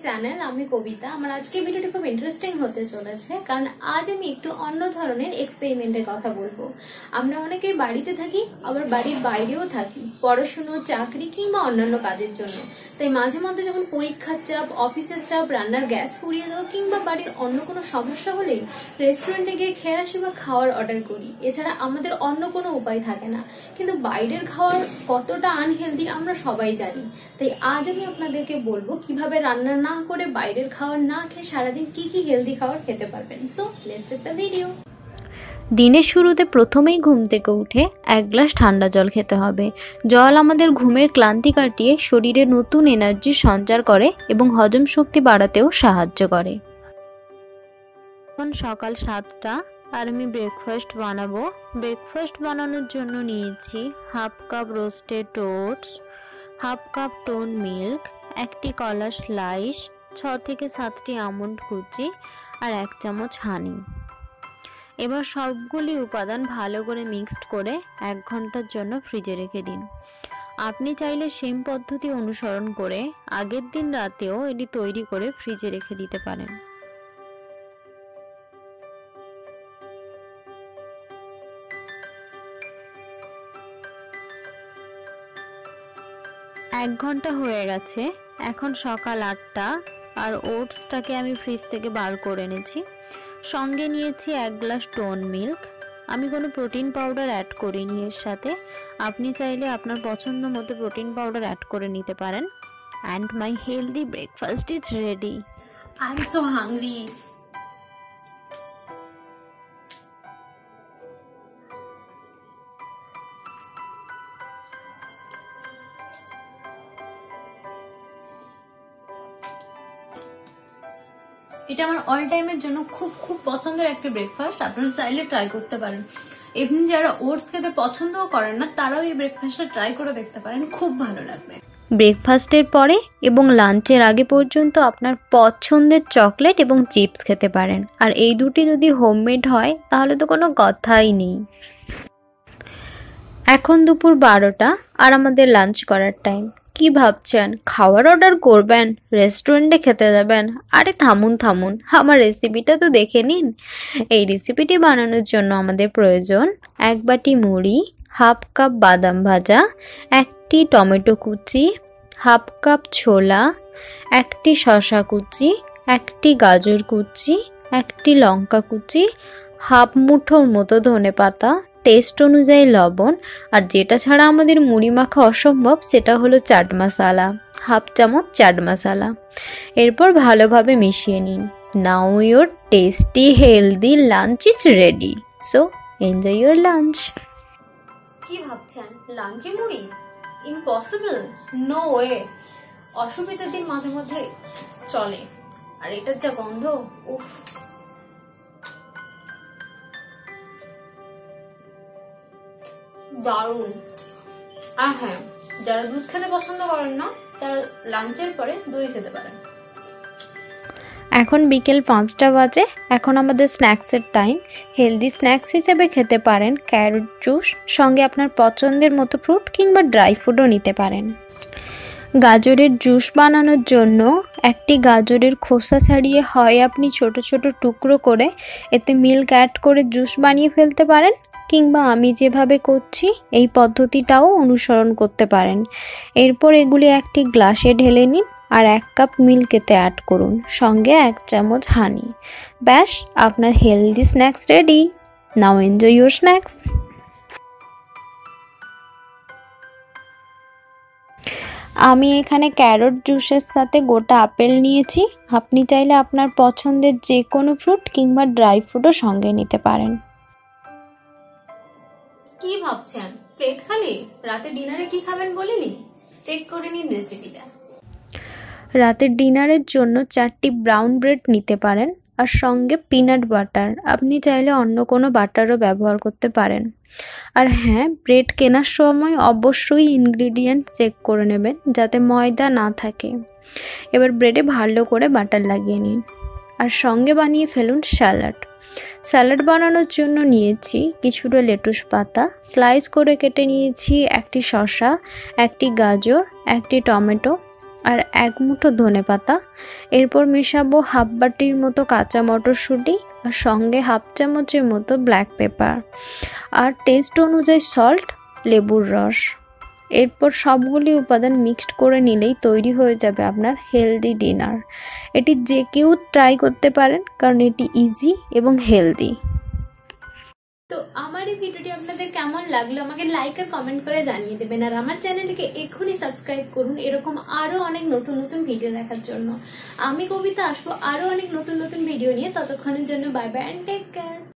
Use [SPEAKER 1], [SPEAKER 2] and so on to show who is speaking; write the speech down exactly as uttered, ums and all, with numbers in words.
[SPEAKER 1] Channel আমি কবিতা। আমার আজকে ভিডিওটি খুব ইন্টারেস্টিং হতে চলেছে, কারণ আজ আমি একটু অন্য ধরনের এক্সপেরিমেন্টের কথা বলবো। আমরা অনেকেই বাড়িতে থাকি, আবার বাড়ির বাইরেও থাকি, পড়াশুনো, চাকরি কিংবা অন্যান্য কাজের জন্য। তাই মাঝে মধ্যে যখন পরীক্ষার চাপ, অফিসের চাপ, রান্নার গ্যাস ফুরিয়ে যাওয়া কিংবা বাড়ির অন্য কোনো সমস্যা হলেই রেস্টুরেন্টে গিয়ে খেয়ে আসি বা খাওয়ার অর্ডার করি। এছাড়া আমাদের অন্য কোনো উপায় থাকে না। কিন্তু বাইরের খাওয়ার কতটা আনহেলদি আমরা সবাই জানি। তাই আজ আমি আপনাদেরকে বলবো কিভাবে রান্না না করে, বাইরের খাবার না খেয়ে সারাদিন কি কি হেলদি খাবার খেতে পারবেন। So let's check the video.
[SPEAKER 2] দিনের শুরুতে প্রথমেই ঘুম থেকে উঠে এক গ্লাস ঠান্ডা জল খেতে হবে। জল আমাদের ঘুমের ক্লান্তি কাটিয়ে শরীরে নতুন এনার্জি সঞ্চার করে এবং হজম শক্তি বাড়াতেও সাহায্য করে। এখন সকাল সাতটা আর আমি ব্রেকফাস্ট বানাবো। ব্রেকফাস্ট বানানোর জন্য নিয়েছি half cup roasted oats, half cup toned milk, একটি কলা স্লাইস, ছ থেকে সাতটি আমন্ড কুচি আর এক চামচ হানি। এবার সবগুলি উপাদান ভালো করে মিক্সড করে এক ঘন্টার জন্য ফ্রিজে রেখে দিন। আপনি চাইলে সেম পদ্ধতি অনুসরণ করে আগের দিন রাতেও এটি তৈরি করে ফ্রিজে রেখে দিতে পারেন। এক ঘন্টা হয়ে গেছে, এখন সকাল আটটা আর ওটসটাকে আমি ফ্রিজ থেকে বার করে এনেছি। সঙ্গে নিয়েছি এক গ্লাস টোন মিল্ক। আমি কোনো প্রোটিন পাউডার অ্যাড করিনি এর সাথে, আপনি চাইলে আপনার পছন্দ মতো প্রোটিন পাউডার অ্যাড করে নিতে পারেন। And my healthy breakfast is ready.
[SPEAKER 1] I am so hungry. এটা আমার অল টাইমের জন্য খুব খুব পছন্দের একটা ব্রেকফাস্ট। আপনারা চাইলে ট্রাই করতে পারেন। এমনি যারা ওটস খেতে পছন্দও করেন না, তারাও এই ব্রেকফাস্টটা ট্রাই করে দেখতে পারেন, খুব ভালো লাগবে।
[SPEAKER 2] ব্রেকফাস্টের পরে এবং লাঞ্চের আগে পর্যন্ত আপনার পছন্দের চকলেট এবং চিপস খেতে পারেন। আর এই দুটি যদি হোমমেড হয় তাহলে তো কোনো কথাই নেই। এখন দুপুর বারোটা আর আমাদের লাঞ্চ করার টাইম। কি ভাবছেন, খাবার অর্ডার করবেন, রেস্টুরেন্টে খেতে যাবেন? আরে থামুন থামুন, আমার রেসিপিটা তো দেখে নিন। এই রেসিপিটি বানানোর জন্য আমাদের প্রয়োজন এক বাটি মুড়ি, হাফ কাপ বাদাম ভাজা, একটি টমেটো কুচি, হাফ কাপ ছোলা, একটি শসা কুচি, একটি গাজর কুচি, একটি লঙ্কা কুচি, হাফ মুঠোর মতো ধনে পাতা, টেস্ট অনুযায়ী লবণ, আর যেটা ছাড়া আমাদের মুড়ি মাখা অসম্ভব সেটা হলো চাট মশলা, হাফ চামচ চাট মশলা। এরপর ভালোভাবে মিশিয়ে নিন। Now your tasty healthy lunch is ready. So enjoy your lunch.
[SPEAKER 1] কি ভাবছেন, লাঞ্চে মুড়ি? Impossible, no way. অসুবিধার দিন মাঝে মধ্যে চলে, আর এটার যা গন্ধ, উফ। দারুণ। আর হ্যাঁ, যারা দুধ খেতে পছন্দ করেন না তারা লাঞ্চের পরে দই খেতে পারেন।
[SPEAKER 2] এখন বিকেল পাঁচটা বাজে। এখন আমাদের স্ন্যাক্সের টাইম। হেলদি স্ন্যাক্স হিসেবে খেতে পারেন ক্যারট জুস, সঙ্গে আপনার পছন্দের মতো ফ্রুট কিংবা ড্রাই ফ্রুটও নিতে পারেন। গাজরের জুস বানানোর জন্য একটি গাজরের খোসা ছাড়িয়ে হয় আপনি ছোট ছোট টুকরো করে এতে মিল্ক অ্যাড করে জুস বানিয়ে ফেলতে পারেন, কিংবা আমি যেভাবে করছি এই পদ্ধতিটাও অনুসরণ করতে পারেন। এরপর এগুলি একটি গ্লাসে ঢেলে নিন আর এক কাপ মিল্ক এতে অ্যাড করুন, সঙ্গে এক চামচ হানি। ব্যাস, আপনার healthy snacks ready. Now enjoy your snacks. আমি এখানে ক্যারট জুসের সাথে গোটা আপেল নিয়েছি। আপনি চাইলে আপনার পছন্দের যে কোনো ফ্রুট কিংবা ড্রাই ফ্রুটও সঙ্গে নিতে পারেন।
[SPEAKER 1] কি ভাবছেন, প্লেট খালি? রাতে ডিনারে কি খাবেন বলিনি? চেক করে নিন রেসিপিটা।
[SPEAKER 2] রাতের ডিনারের জন্য চারটি ব্রাউন ব্রেড নিতে পারেন আর সঙ্গে পিনাট বাটার। আপনি চাইলে অন্য কোনো বাটারও ব্যবহার করতে পারেন। আর হ্যাঁ, ব্রেড কেনার সময় অবশ্যই ইনগ্রিডিয়েন্ট চেক করে নেবেন যাতে ময়দা না থাকে। এবার ব্রেডে ভালো করে বাটার লাগিয়ে নিন আর সঙ্গে বানিয়ে ফেলুন স্যালাড। স্যালাড বানানোর জন্য নিয়েছি কিছুটা লেটুস পাতা, স্লাইস করে কেটে নিয়েছি একটি শসা, একটি গাজর, একটি টমেটো, আর এক মুঠো ধনেপাতা। এরপর মেশাবো হাফ বাটির মতো কাঁচা মটরশুঁটি আর সঙ্গে হাফ চামচের মতো ব্ল্যাক পেপার আর টেস্ট অনুযায়ী সল্ট, লেবুর রস। এরপর সবগুলি উপাদান মিক্সড করে নিলেই তৈরি হয়ে যাবে আপনার হেলদি ডিনার। এটি যে কেউ ট্রাই করতে পারেন কারণ এটি ইজি এবং হেলদি।
[SPEAKER 1] তো আমার এই ভিডিওটি আপনাদের কেমন লাগলো আমাকে লাইক আর কমেন্ট করে জানিয়ে দেবেন, আর আমার চ্যানেলটিকে এক্ষুনি সাবস্ক্রাইব করুন এরকম আরো অনেক নতুন নতুন ভিডিও দেখার জন্য। আমি কবিতা আসবো আরো অনেক নতুন নতুন ভিডিও নিয়ে, ততক্ষণের জন্য bye bye and take care.